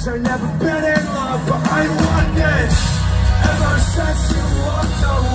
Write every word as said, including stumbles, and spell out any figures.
Cause I've never been in love, but I want this. Ever since you walked away